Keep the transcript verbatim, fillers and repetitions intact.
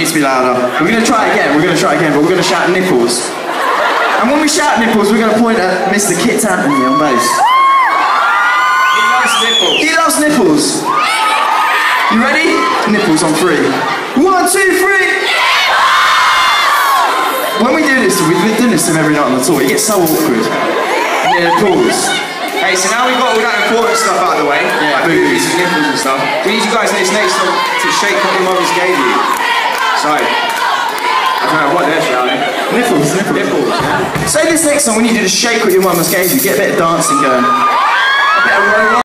needs to be louder. We're going to try it again, we're going to try it again, but we're going to shout Nipples. And when we shout Nipples, we're going to point at Mister Kit Chapman here on bass. He loves nipples. He loves nipples. You ready? Nipples on three. One, two, three. When we do this, we've been doing this to him every night on the tour. It gets so awkward. Yeah, pause. Hey, so now we've got all that important stuff out of the way, Yeah, like boobies and nipples and stuff. We need you guys this next song to shake what your mothers gave you. So, I don't know what they're shouting. Nipples, nipples. Nipples, yeah. Say this next song when you do the shake what your mum has gave you. Get a bit of dancing going. A bit of